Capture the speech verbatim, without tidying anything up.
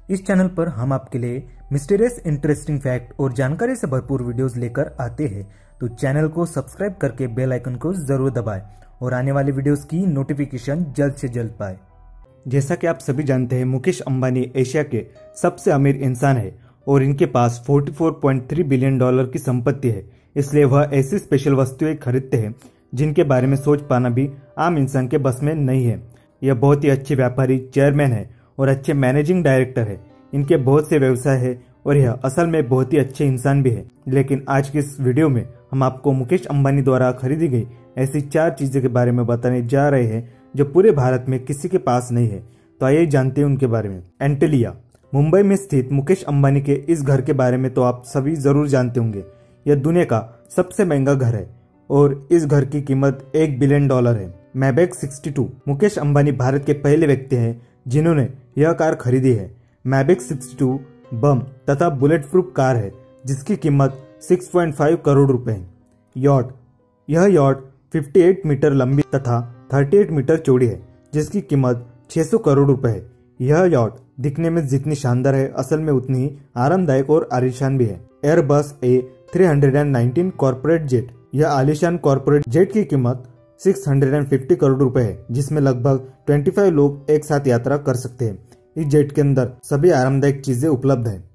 इस चैनल पर हम आपके लिए मिस्टीरियस इंटरेस्टिंग फैक्ट और जानकारी से भरपूर वीडियोस लेकर आते हैं, तो चैनल को सब्सक्राइब करके बेल आइकन को जरूर दबाएं और आने वाली वीडियोस की नोटिफिकेशन जल्द से जल्द पाए। जैसा कि आप सभी जानते हैं, मुकेश अंबानी एशिया के सबसे अमीर इंसान है और इनके पास चौवालीस पॉइंट तीन बिलियन डॉलर की संपत्ति है। इसलिए वह ऐसी स्पेशल वस्तुएं खरीदते हैं जिनके बारे में सोच पाना भी आम इंसान के बस में नहीं है। यह बहुत ही अच्छे व्यापारी, चेयरमैन है और अच्छे मैनेजिंग डायरेक्टर है। इनके बहुत से व्यवसाय है और यह असल में बहुत ही अच्छे इंसान भी है। लेकिन आज की इस वीडियो में हम आपको मुकेश अंबानी द्वारा खरीदी गई ऐसी चार चीजों के बारे में बताने जा रहे हैं जो पूरे भारत में किसी के पास नहीं है। तो आइए जानते हैं उनके बारे में। एंटेलिया मुंबई में स्थित मुकेश अंबानी के इस घर के बारे में तो आप सभी जरूर जानते होंगे। यह दुनिया का सबसे महंगा घर है और इस घर की कीमत एक बिलियन डॉलर है। मैबैक बासठ मुकेश अंबानी भारत के पहले व्यक्ति हैं जिन्होंने यह कार खरीदी है। मैबैक बासठ बम तथा बुलेट प्रूफ कार है जिसकी कीमत छह पॉइंट पाँच करोड़ रुपए है। यॉट यह यॉट अट्ठावन मीटर लंबी तथा अड़तीस मीटर चौड़ी है जिसकी कीमत छह सौ करोड़ रुपए है। यह यॉट दिखने में जितनी शानदार है, असल में उतनी ही आरामदायक और आलीशान भी है। Airbus A three nineteen corporate jet यह आलीशान कॉर्पोरेट जेट की कीमत छह सौ पचास करोड़ रुपए है जिसमें लगभग पच्चीस लोग एक साथ यात्रा कर सकते हैं। इस जेट के अंदर सभी आरामदायक चीजें उपलब्ध है।